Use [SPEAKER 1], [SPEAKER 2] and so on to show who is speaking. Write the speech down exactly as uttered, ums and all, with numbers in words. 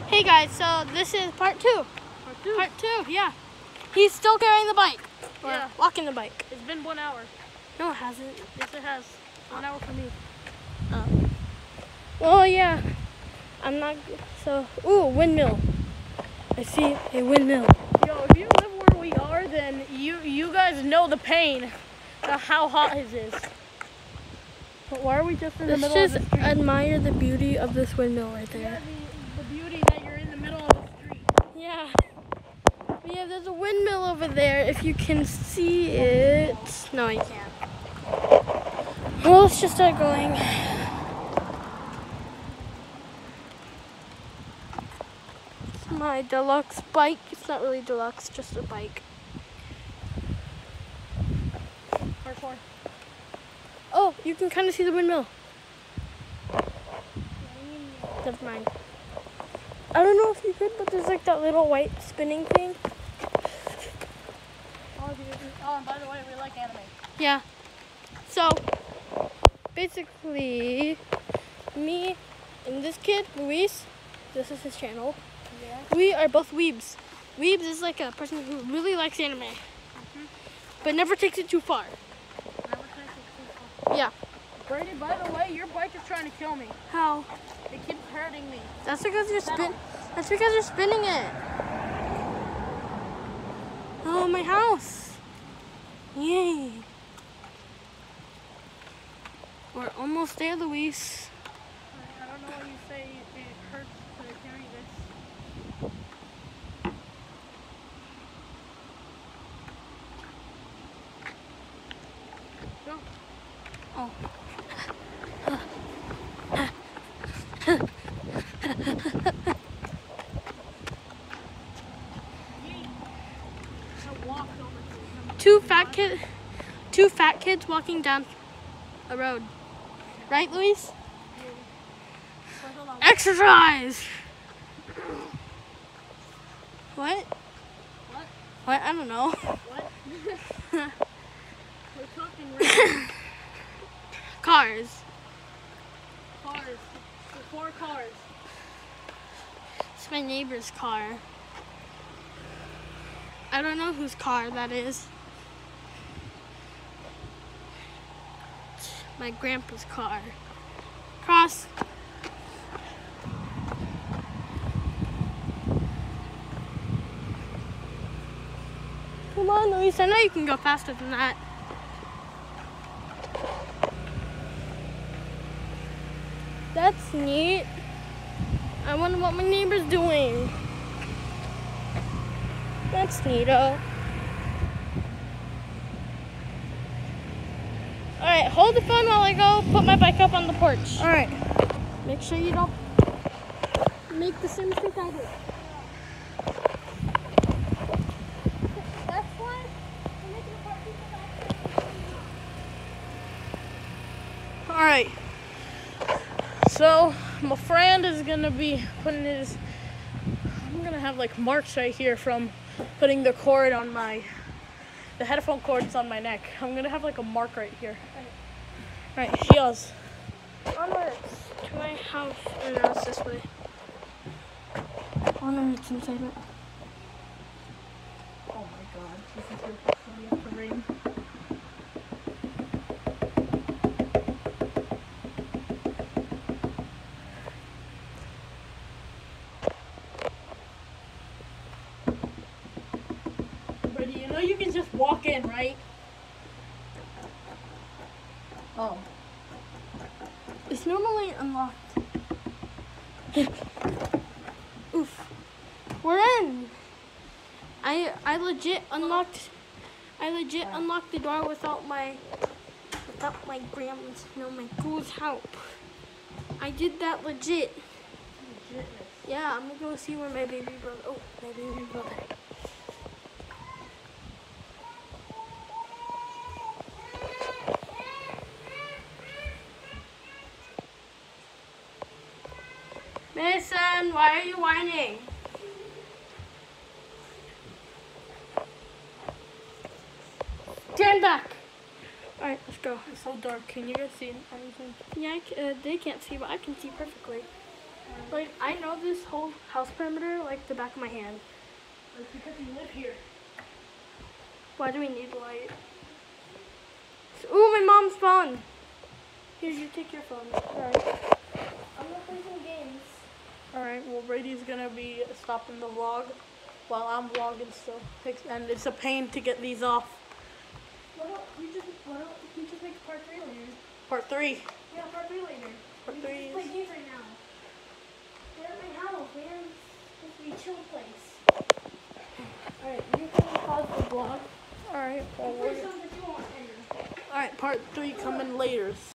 [SPEAKER 1] Hey guys, so this is part two.
[SPEAKER 2] Part two?
[SPEAKER 1] Part two, yeah. He's still carrying the bike. Or
[SPEAKER 2] yeah.
[SPEAKER 1] walking the bike.
[SPEAKER 2] It's been one hour.
[SPEAKER 1] No, it hasn't.
[SPEAKER 2] Yes, it has. One hour for me.
[SPEAKER 1] Oh. Well, yeah. I'm not, so, ooh, windmill. I see a windmill.
[SPEAKER 2] Yo, if you live where we are, then you, you guys know the pain of how hot his is. But why are we just in the
[SPEAKER 1] Let's
[SPEAKER 2] middle
[SPEAKER 1] just
[SPEAKER 2] of the street?
[SPEAKER 1] admire the beauty of this windmill right
[SPEAKER 2] Yeah,
[SPEAKER 1] there.
[SPEAKER 2] the, the beauty that you're in the middle of the street.
[SPEAKER 1] Yeah. Yeah, there's a windmill over there. If you can see it. No, you can't. Well, let's just start going. It's my deluxe bike. It's not really deluxe, just a bike.
[SPEAKER 2] Parkour.
[SPEAKER 1] Oh, you can kind of see the windmill. Never mind. I don't know if you could, but there's like that little white spinning thing.
[SPEAKER 2] Oh, dude. Oh, and by the way, we like anime.
[SPEAKER 1] Yeah. So, basically, me and this kid, Luis, this is his channel.
[SPEAKER 2] Yeah.
[SPEAKER 1] We are both weebs. Weebs is like a person who really likes anime, mm-hmm. but never takes it too far.
[SPEAKER 2] Never takes it too far.
[SPEAKER 1] Yeah.
[SPEAKER 2] Brady, by the way, your bike is trying to kill me.
[SPEAKER 1] How?
[SPEAKER 2] It keeps hurting me.
[SPEAKER 1] That's because you're spin. That's because you're spinning it. Oh, my house! Yay! We're almost there, Luis.
[SPEAKER 2] I don't know why you say it hurts to carry this. Go.
[SPEAKER 1] Oh. Two fat kid, two fat kids walking down a road, right, Luis?
[SPEAKER 2] Yeah.
[SPEAKER 1] Exercise. What?
[SPEAKER 2] What?
[SPEAKER 1] What? I don't know.
[SPEAKER 2] What? We're talking right.
[SPEAKER 1] Cars.
[SPEAKER 2] Cars. The four cars.
[SPEAKER 1] It's my neighbor's car. I don't know whose car that is. It's my grandpa's car. Cross. Come on, Luis. I know you can go faster than that. That's neat. I wonder what my neighbor's doing. That's neato. Alright, hold the phone while I go put my bike up on the porch.
[SPEAKER 2] Alright.
[SPEAKER 1] Make sure you don't make the same mistake I did. That's why I'm making a part.
[SPEAKER 2] Alright. So, my friend is gonna be putting his, I'm gonna have like marks right here from putting the cord on my, the headphone cords on my neck. I'm gonna have like a mark right here. Alright, she goes.
[SPEAKER 1] Onwards to my house. Oh no, it's this way. Onwards inside it.
[SPEAKER 2] Oh my god, this is gonna have to rain. Brady, you know you can just walk in, right? Oh.
[SPEAKER 1] It's normally unlocked. Oof. We're in. I I legit unlocked I legit unlocked the door without my without my grandma's no my cool's help. I did that legit.
[SPEAKER 2] Legitness.
[SPEAKER 1] Yeah, I'm gonna go see where my baby brother oh my baby brother. Mason, why are you whining? Stand back. All right, let's go.
[SPEAKER 2] It's so dark. Can you guys see anything?
[SPEAKER 1] Yeah, I c- uh, they can't see, but I can see perfectly. Like, I know this whole house perimeter like the back of my hand.
[SPEAKER 2] It's because you live here.
[SPEAKER 1] Why do we need light? Ooh, my mom's phone. Here, you take your phone.
[SPEAKER 2] Alright.
[SPEAKER 1] I'm gonna play some games.
[SPEAKER 2] Alright, well Brady's gonna be stopping the vlog while I'm vlogging still. And it's a pain to get these off.
[SPEAKER 1] Why don't we just, why don't we just make part three later?
[SPEAKER 2] Part three.
[SPEAKER 1] Yeah, part three later.
[SPEAKER 2] Part
[SPEAKER 1] we
[SPEAKER 2] three
[SPEAKER 1] just play
[SPEAKER 2] is...
[SPEAKER 1] games right now. We're at my house, man. It's supposed to be a chill place. Alright, you can pause the vlog.
[SPEAKER 2] Alright, well,
[SPEAKER 1] Play
[SPEAKER 2] we're...
[SPEAKER 1] something that you want.
[SPEAKER 2] Alright, part three coming later.